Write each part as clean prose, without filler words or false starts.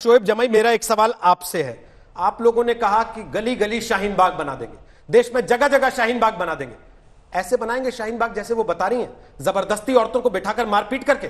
शोएब जमाई, मेरा एक सवाल आपसे है। आप लोगों ने कहा कि गली गली शाहीन बाग बना देंगे, देश में जगह जगह शाहीन बाग बना देंगे। ऐसे बनाएंगे शाहीन बाग जैसे वो बता रही हैं, जबरदस्ती औरतों को बिठाकर मारपीट करके?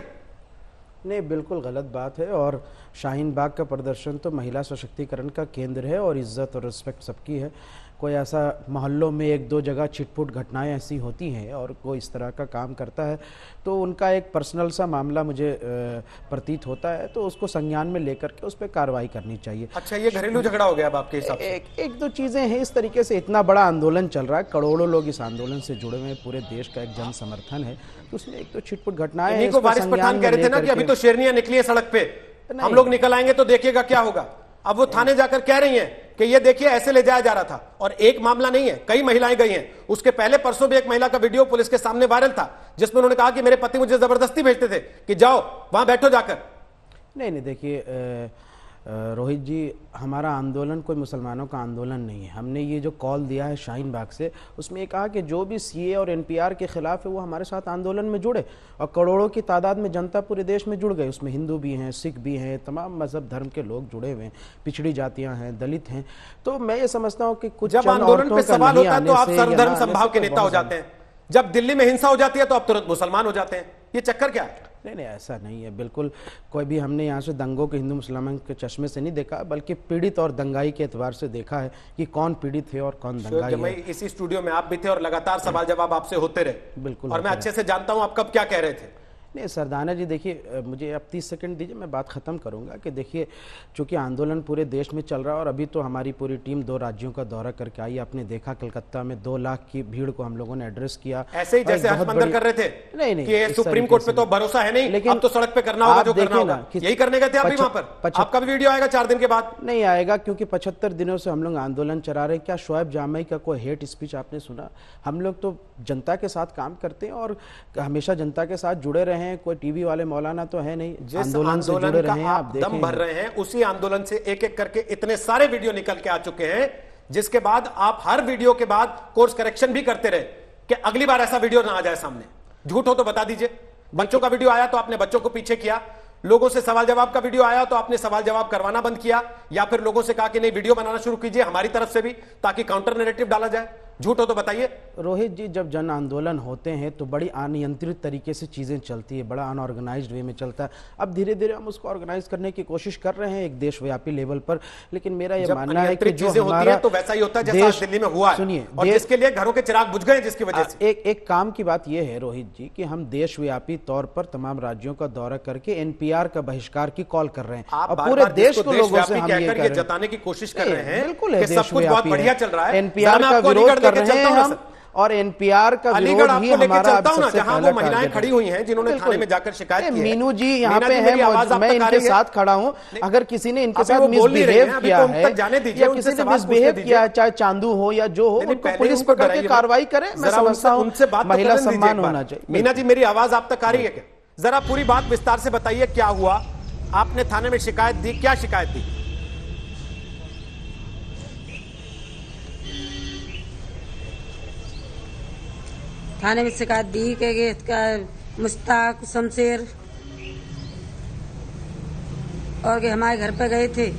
नहीं, बिल्कुल गलत बात है। और शाहीन बाग का प्रदर्शन तो महिला सशक्तिकरण का केंद्र है और इज्जत और रिस्पेक्ट सबकी है। कोई ऐसा मोहल्लों में एक दो जगह छिटपुट घटनाएं ऐसी होती हैं और कोई इस तरह का काम करता है तो उनका एक पर्सनल सा मामला मुझे प्रतीत होता है, तो उसको संज्ञान में लेकर के उस पर कार्रवाई करनी चाहिए। अच्छा, ये घरेलू झगड़ा हो गया अब आपके हिसाब से? एक दो चीज़ें हैं इस तरीके से। इतना बड़ा आंदोलन चल रहा है, करोड़ों लोग इस आंदोलन से जुड़े हुए हैं, पूरे देश का एक जन समर्थन है, तो उसमें एक तो छिटपुट घटनाएं हैं। वारिस पठान कह रहे थे ना कि अभी तो शेरनियां निकली है सड़क पे, हम लोग निकल आएंगे तो देखिएगा क्या होगा। अब वो थाने जाकर कह रही हैं कि ये देखिए ऐसे ले जाया जा रहा था, और एक मामला नहीं है, कई महिलाएं गई हैं। उसके पहले परसों भी एक महिला का वीडियो पुलिस के सामने वायरल था जिसमें उन्होंने कहा कि मेरे पति मुझे जबरदस्ती भेजते थे कि जाओ वहां बैठो जाकर। नहीं, देखिए रोहित जी, हमारा आंदोलन कोई मुसलमानों का आंदोलन नहीं है। हमने ये जो कॉल दिया है शाहीन बाग से, उसमें ये कहा कि जो भी सीए और एनपीआर के खिलाफ है वो हमारे साथ आंदोलन में जुड़े, और करोड़ों की तादाद में जनता पूरे देश में जुड़ गई। उसमें हिंदू भी हैं, सिख भी हैं, तमाम मजहब धर्म के लोग जुड़े हुए हैं, पिछड़ी जातियां हैं, दलित हैं। तो मैं ये समझता हूँ कि कुछ जब आंदोलन पे सवाल होता है तो आप सर्वधर्म संभाव के नेता हो जाते हैं, जब दिल्ली में हिंसा हो जाती है तो आप तुरंत मुसलमान हो जाते हैं। ये चक्कर क्या है? नहीं, ऐसा नहीं है बिल्कुल। कोई भी हमने यहाँ से दंगों के हिंदू मुसलमान के चश्मे से नहीं देखा, बल्कि पीड़ित और दंगाई के एतबार से देखा है कि कौन पीड़ित है और कौन दंगाई है। इसी स्टूडियो में आप भी थे और लगातार सवाल जवाब आपसे होते रहे। बिल्कुल, और मैं अच्छे से जानता हूं आप कब क्या कह रहे थे। नहीं सरदाना जी, देखिए मुझे अब 30 सेकंड दीजिए, मैं बात ख़त्म करूंगा कि देखिए चूंकि आंदोलन पूरे देश में चल रहा है और अभी तो हमारी पूरी टीम 2 राज्यों का दौरा करके आई। आपने देखा कलकत्ता में 2 लाख की भीड़ को हम लोगों ने एड्रेस किया, ऐसे ही जैसे हरमंदर कर रहे थे। नहीं, कि सुप्रीम कोर्ट पे तो भरोसा है नहीं, लेकिन अब तो सड़क पे करना होगा जो करना होगा। यही करने गए थे आप भी वहां पर? आपका भी वीडियो आएगा 4 दिन के बाद? नहीं आएगा, क्योंकि 75 दिनों से हम लोग आंदोलन चला रहे हैं। क्या शोएब जामई का कोई हेट स्पीच आपने सुना? हम लोग तो जनता के साथ काम करते हैं और हमेशा जनता के साथ जुड़े रहे हैं। कोई टीवी वाले मौलाना तो है नहीं, आंदोलन से जुड़े रहे हैं। आप दम भर रहे हैं, उसी आंदोलन से एक एक करके इतने सारे वीडियो निकल के आ चुके हैं, जिसके बाद आप हर वीडियो के बाद कोर्स करेक्शन भी करते रहे कि अगली बार ऐसा वीडियो ना आ जाए सामने। झूठ हो तो बता दीजिए। बच्चों का वीडियो आया तो आपने बच्चों को पीछे किया, लोगों से सवाल जवाब का वीडियो आया तो आपने सवाल जवाब करवाना बंद किया, या फिर लोगों से कहा कि नहीं वीडियो बनाना शुरू कीजिए हमारी तरफ से भी, ताकि काउंटर नैरेटिव डाला जाए। झूठ हो तो बताइए। रोहित जी, जब जन आंदोलन होते हैं तो बड़ी अनियंत्रित तरीके से चीज़ें चलती है, बड़ा अनऑर्गेनाइज्ड वे में चलता है। अब धीरे धीरे हम उसको ऑर्गेनाइज करने की कोशिश कर रहे हैं एक देशव्यापी लेवल पर, लेकिन मेरा ये मानना है कि जो हमारा तो वैसा ही होता है जैसा दिल्ली में हुआ है। सुनिए, और जिसके लिए घरों के चिराग बुझ गए, जिसकी वजह से एक काम की बात यह है रोहित जी कि हम देशव्यापी तौर पर तमाम राज्यों का दौरा करके एनपीआर का बहिष्कार की कॉल कर रहे हैं और पूरे देश को लोगों से हम ये जताने की कोशिश कर रहे हैं। बिल्कुल कि सब कुछ बहुत बढ़िया चल रहा है, एनपीआर का विरोध कर रहे हैं हम, और एनपीआर का विरोध ही हमारा सबसे पहला महिलाएं खड़ी हुई हैं जिन्होंने थाने में जाकर शिकायत की है। मीनू जी यहाँ पे है, मैं इनके साथ खड़ा हूँ। अगर किसी ने इनके साथ मिसबिहेव किया है या किसी ने मिसबिहेव किया है, चाहे चांदू हो या जो हो, उनको पुलिस पकड़ के कार्रवाई करे। मैं समझता हूँ महिला सम्मान होना चाहिए। मीना जी, मेरी आवाज आप तक आ रही है क्या? जरा पूरी बात विस्तार से बताइए, क्या हुआ? आपने थाने में शिकायत दी, क्या शिकायत दी? थाने में शिकायत दी कि इसका मुश्ताक, शमशेर और कि हमारे घर पे गए थे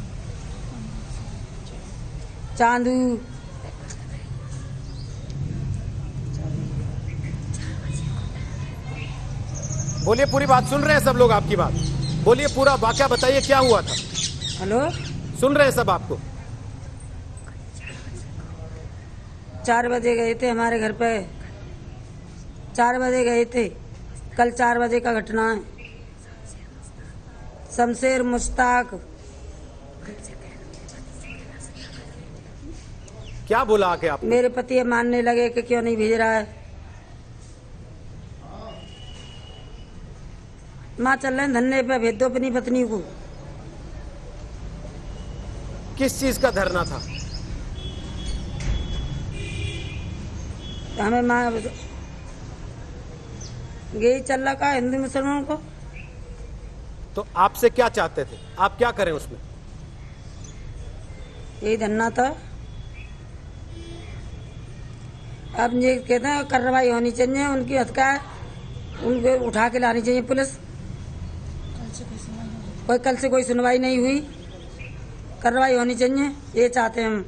चांदू, बोलिए, पूरी बात सुन रहे हैं सब लोग आपकी बात। बोलिए, पूरा वाकया बताइए, क्या हुआ था? हेलो, सुन रहे हैं सब आपको। 4 बजे गए थे हमारे घर पे, 4 बजे गए थे। कल 4 बजे का घटना है। शमशेर, मुश्ताक। क्या बोला आके आप? मेरे पति मानने लगे कि क्यों नहीं भेज रहा है। माँ चल रहे हैं धरने पे, भेज दो अपनी पत्नी को। किस चीज का धरना था? हमें माँ यही चल रहा का हिंदू मुसलमानों को। तो आपसे क्या चाहते थे? आप क्या करें उसमें? यही धरना था। अब ये कहते हैं कार्रवाई होनी चाहिए, उनकी हत्या, उनको उठा के लानी चाहिए पुलिस। कोई कल से कोई सुनवाई नहीं हुई, कार्रवाई होनी चाहिए, ये चाहते हैं हम।